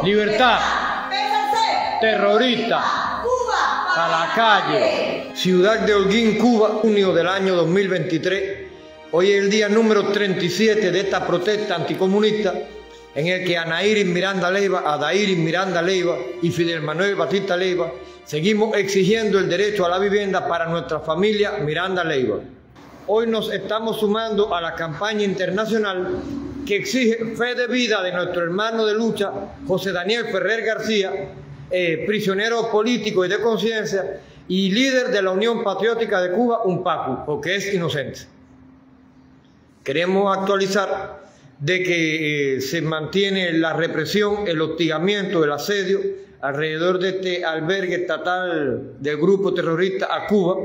Libertad. Terrorista. A la calle. Ciudad de Holguín, Cuba, junio del año 2023. Hoy es el día número 37 de esta protesta anticomunista en el que Anairis Miranda Leiva, Adairis Miranda Leiva y Fidel Manuel Batista Leiva seguimos exigiendo el derecho a la vivienda para nuestra familia Miranda Leiva. Hoy nos estamos sumando a la campaña internacional que exige fe de vida de nuestro hermano de lucha, José Daniel Ferrer García, prisionero político y de conciencia y líder de la Unión Patriótica de Cuba, UNPACU, porque es inocente. Queremos actualizar de que se mantiene la represión, el hostigamiento, el asedio alrededor de este albergue estatal del grupo terrorista a Cuba.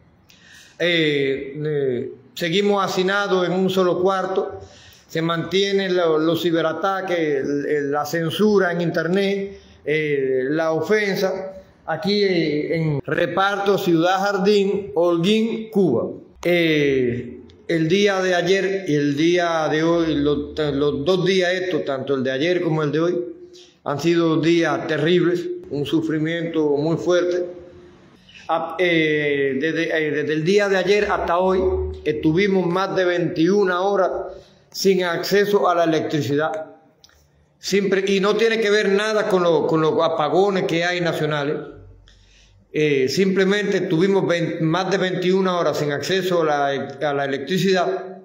Seguimos hacinados en un solo cuarto, se mantienen los ciberataques, la censura en internet, la ofensa, aquí en Reparto Ciudad Jardín, Holguín, Cuba. El día de ayer y el día de hoy, los dos días estos, tanto el de ayer como el de hoy, han sido días terribles, un sufrimiento muy fuerte. Desde el día de ayer hasta hoy estuvimos más de 21 horas sin acceso a la electricidad. Y no tiene que ver nada con los apagones que hay nacionales. Simplemente tuvimos más de 21 horas sin acceso a la electricidad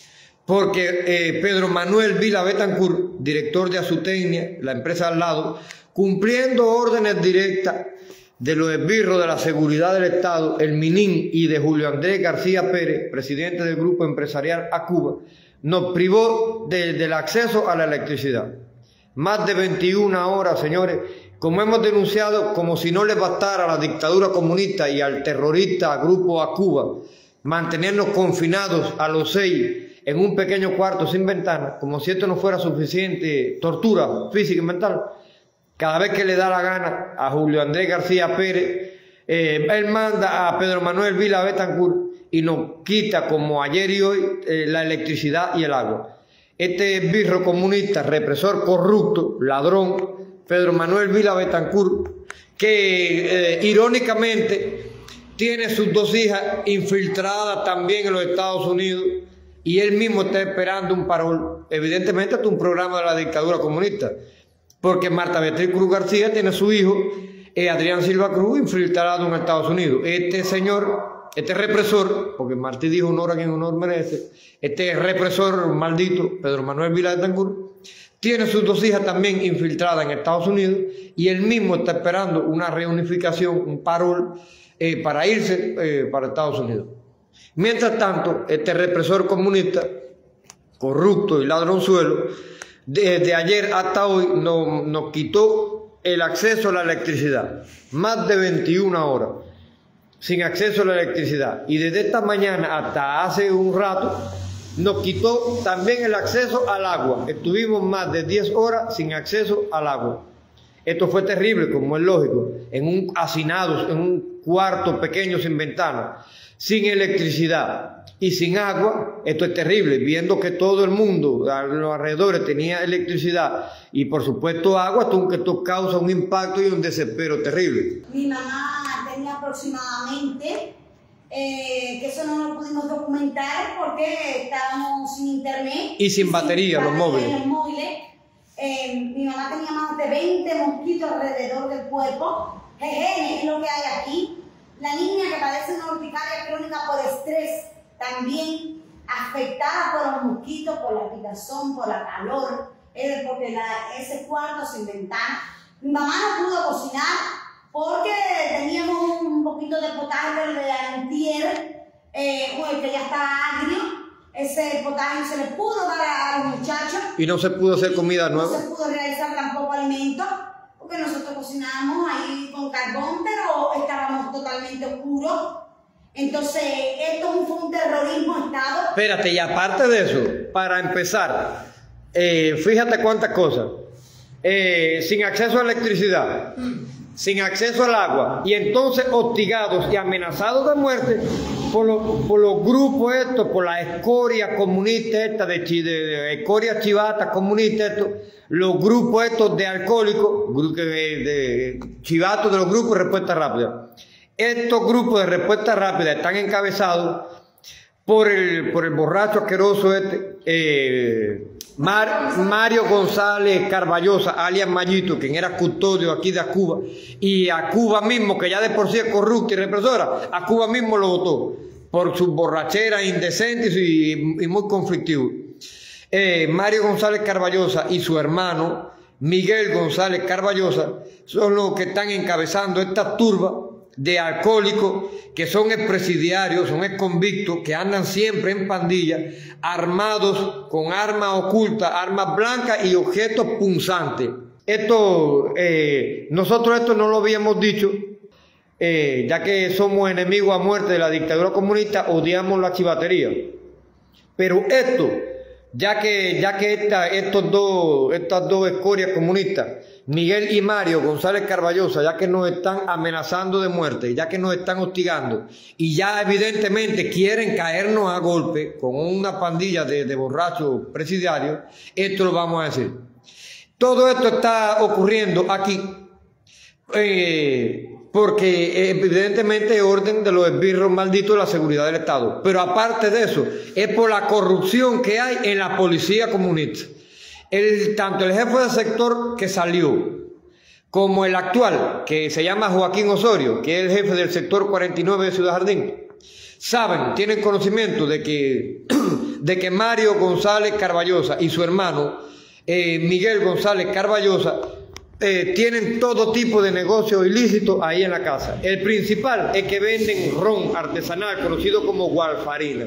porque Pedro Manuel Vila Betancourt, director de Azutecnia, la empresa al lado, cumpliendo órdenes directas de los esbirros de la seguridad del Estado, el Minin, y de Julio Andrés García Pérez, presidente del grupo empresarial a Cuba, nos privó del acceso a la electricidad. Más de 21 horas, señores, como hemos denunciado, como si no le bastara a la dictadura comunista y al terrorista grupo a Cuba mantenernos confinados a los 6 en un pequeño cuarto sin ventana, como si esto no fuera suficiente tortura física y mental. Cada vez que le da la gana a Julio Andrés García Pérez, él manda a Pedro Manuel Vila Betancourt y nos quita, como ayer y hoy, la electricidad y el agua. Este esbirro comunista, represor corrupto, ladrón, Pedro Manuel Vila Betancourt, que irónicamente tiene sus 2 hijas infiltradas también en los Estados Unidos y él mismo está esperando un parol. Evidentemente esto es un programa de la dictadura comunista, porque Marta Beatriz Cruz García tiene su hijo, Adrián Silva Cruz, infiltrado en Estados Unidos. Este señor, este represor, porque Martí dijo honor a quien honor merece, este represor maldito, Pedro Manuel Vila Betancourt, tiene sus 2 hijas también infiltradas en Estados Unidos y él mismo está esperando una reunificación, un parol para irse para Estados Unidos. Mientras tanto, este represor comunista, corrupto y ladronzuelo, desde ayer hasta hoy nos quitó el acceso a la electricidad. Más de 21 horas sin acceso a la electricidad. Y desde esta mañana hasta hace un rato nos quitó también el acceso al agua. Estuvimos más de 10 horas sin acceso al agua. Esto fue terrible, como es lógico, hacinados en un cuarto pequeño sin ventana, sin electricidad y sin agua. Esto es terrible, viendo que todo el mundo a los alrededores tenía electricidad y por supuesto agua, esto causa un impacto y un desespero terrible. Mi mamá tenía aproximadamente, que eso no lo pudimos documentar porque estábamos sin internet. Y sin batería, los móviles. Mi mamá tenía más de 20 mosquitos alrededor del cuerpo. Jeje, es lo que hay aquí. La niña que padece una urticaria crónica por estrés, también afectada por los mosquitos, por la picazón, por la calor, porque ese cuarto sin ventana. Mi mamá no pudo cocinar porque teníamos un poquito de potaje de antier, que ya está agrio. Ese potaje se le pudo dar a los muchachos. Y no se pudo hacer comida nueva. No se pudo realizar tampoco alimentos, porque nosotros cocinábamos ahí con carbón, pero estábamos totalmente oscuros. Entonces, esto fue un terrorismo Estado. Espérate, y aparte de eso, para empezar, fíjate cuántas cosas. Sin acceso a electricidad, sin acceso al agua, y entonces hostigados y amenazados de muerte por los grupos estos, por la escoria comunista esta, de escoria chivata comunista esto, los grupos estos de alcohólicos, de chivatos de los grupos de respuesta rápida. Estos grupos de respuesta rápida están encabezados por el borracho asqueroso Mario González Carballosa, alias Mayito, quien era custodio aquí de Cuba, y a Cuba mismo, que ya de por sí es corrupta y represora, a Cuba mismo lo votó por su borrachera indecente y muy conflictivo. Mario González Carballosa y su hermano Miguel González Carballosa son los que están encabezando esta turba de alcohólicos que son expresidiarios, son exconvictos, que andan siempre en pandilla, armados con armas ocultas, armas blancas y objetos punzantes. Nosotros esto no lo habíamos dicho, ya que somos enemigos a muerte de la dictadura comunista, odiamos la chivatería. Pero esto, ya que estas dos escorias comunistas, Miguel y Mario González Carballosa, ya que nos están amenazando de muerte, ya que nos están hostigando y ya evidentemente quieren caernos a golpe con una pandilla de borrachos presidiarios, esto lo vamos a decir. Todo esto está ocurriendo aquí porque evidentemente es orden de los esbirros malditos de la seguridad del Estado. Pero aparte de eso, es por la corrupción que hay en la policía comunista. Tanto el jefe de sector que salió, como el actual, que se llama Joaquín Osorio, que es el jefe del sector 49 de Ciudad Jardín, tienen conocimiento de que Mario González Carballosa y su hermano Miguel González Carballosa tienen todo tipo de negocios ilícitos ahí en la casa. El principal es que venden ron artesanal conocido como Gualfarina.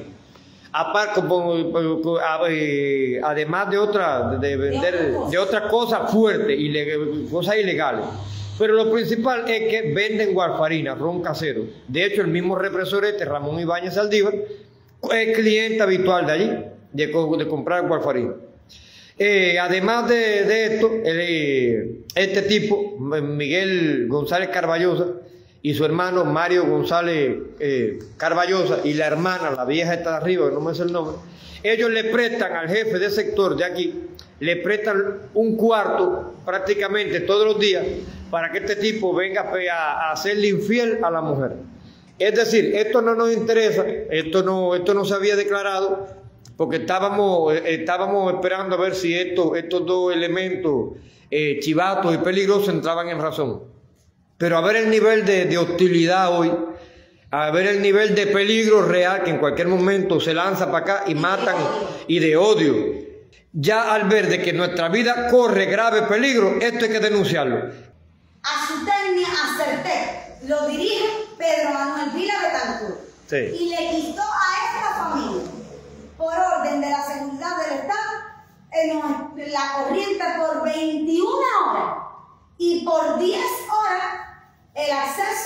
Además de vender de otras cosas fuertes, cosas ilegales. Pero lo principal es que venden Gualfarina, ron casero. De hecho, el mismo represor Ramón Ibáñez Saldívar es cliente habitual de allí, de comprar Gualfarina. Además de esto, este tipo, Miguel González Carballosa, y su hermano Mario González Carballosa, y la hermana, la vieja está de arriba, que no me sé el nombre, ellos le prestan al jefe de sector de aquí, le prestan un cuarto prácticamente todos los días para que este tipo venga a hacerle infiel a la mujer. Es decir, esto no nos interesa, esto no se había declarado, porque estábamos esperando a ver si estos dos elementos chivatos y peligrosos entraban en razón. Pero a ver el nivel de hostilidad hoy, a ver el nivel de peligro real que en cualquier momento se lanza para acá y matan, y de odio. Ya al ver de que nuestra vida corre grave peligro, esto hay que denunciarlo. Azutegnia Acertec lo dirige Pedro Manuel Vila Betancourt. Sí. Y le quitó a esta familia, por orden de la seguridad del Estado, la corriente por 21 horas y por 10 horas el acceso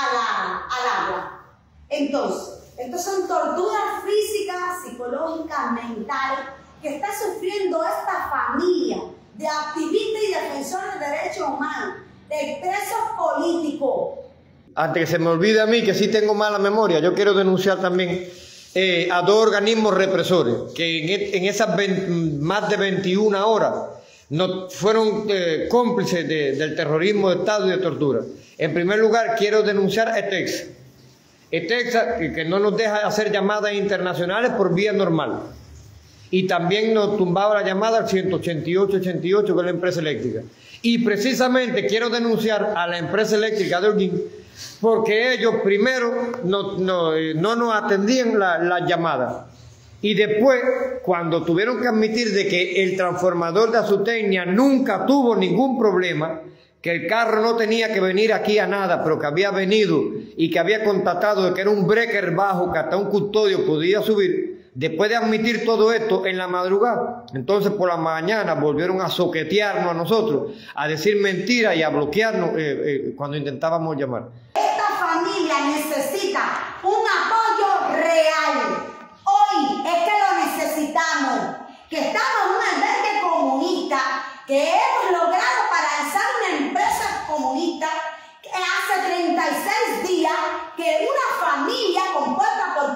al agua. Entonces, estas son torturas físicas, psicológicas, mentales que está sufriendo esta familia de activistas y defensores de derechos humanos, de presos políticos. Antes que se me olvide a mí, que sí tengo mala memoria, yo quiero denunciar también a dos organismos represores que en esas más de 21 horas fueron cómplices del terrorismo de Estado y de tortura. En primer lugar, quiero denunciar a ETEXA. ETEXA, que no nos deja hacer llamadas internacionales por vía normal. Y también nos tumbaba la llamada al 188-88, que es la empresa eléctrica. Y precisamente quiero denunciar a la empresa eléctrica de Holguín, porque ellos primero no nos atendían las llamadas. Y después, cuando tuvieron que admitir de que el transformador de Azutegnia nunca tuvo ningún problema, que el carro no tenía que venir aquí a nada, pero que había venido y que había constatado de que era un breaker bajo, que hasta un custodio podía subir, después de admitir todo esto en la madrugada, entonces por la mañana volvieron a soquetearnos a nosotros, a decir mentiras y a bloquearnos cuando intentábamos llamar. Esta familia necesita un apoyo real. Hoy es que lo necesitamos, que estamos en un albergue comunista, que hemos logrado paralizar una empresa comunista que hace 36 días que una familia compuesta por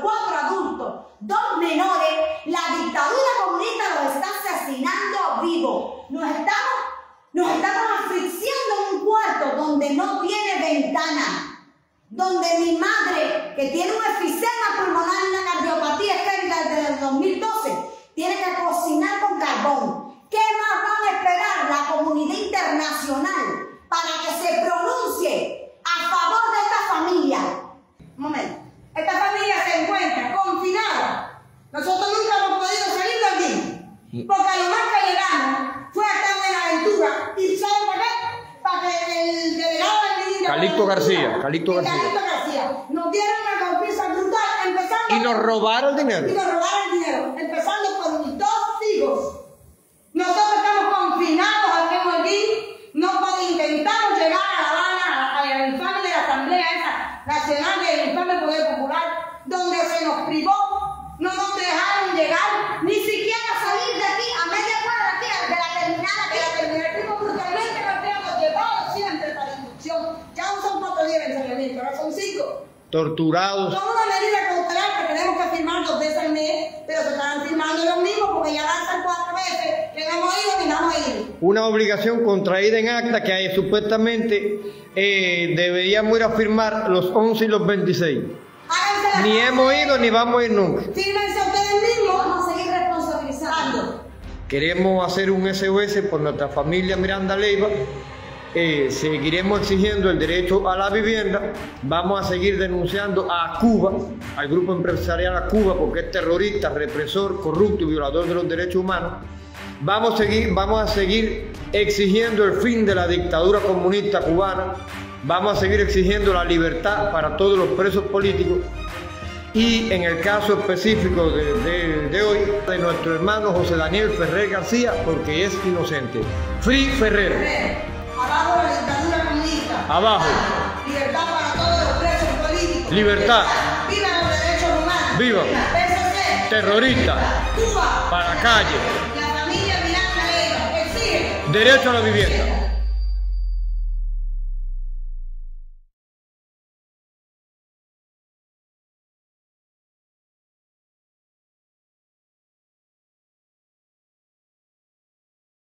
Porque a lo más que llegamos fue hasta Buenaventura. ¿Y saben para qué? Para que el delegado del ministro Calixto García nos dieron una confianza brutal, empezando. Y nos robaron el dinero. Empezando por mis 2 hijos. Nosotros estamos confinados aquí en Holguín. No intentamos llegar a La Habana, al infame de la Asamblea esa Nacional del infame Poder Popular, donde se nos privó, no nos dejaron llegar, ni siquiera salir de aquí, a media cuadra aquí, de la terminal, fuimos brutalmente golpeados, llevados siempre para la inducción. Ya no son 4 días de encerramiento, ahora son 5. Torturados. Son una medida cautelar que tenemos que firmar 2 veces al mes, pero se están firmando los mismos porque ya lanzan 4 veces, que no hemos ido ni vamos a ir. Una obligación contraída en acta que supuestamente deberíamos ir a firmar los 11 y los 26. Ni hemos ido ni vamos a ir nunca. Fírmense ustedes mismos, vamos a seguir responsabilizando. Queremos hacer un SOS por nuestra familia Miranda Leiva. Seguiremos exigiendo el derecho a la vivienda. Vamos a seguir denunciando a Cuba, al grupo empresarial a Cuba, porque es terrorista, represor, corrupto y violador de los derechos humanos. Vamos a seguir exigiendo el fin de la dictadura comunista cubana. Vamos a seguir exigiendo la libertad para todos los presos políticos. Y en el caso específico de hoy, de nuestro hermano José Daniel Ferrer García, porque es inocente. Free Ferrer. Abajo la dictadura comunista. Abajo. Libertad para todos los presos políticos. Libertad. Viva los derechos humanos. Viva. PSC. Terrorista. Cuba. Para la calle. La familia Miranda Leiva exige derecho a la vivienda.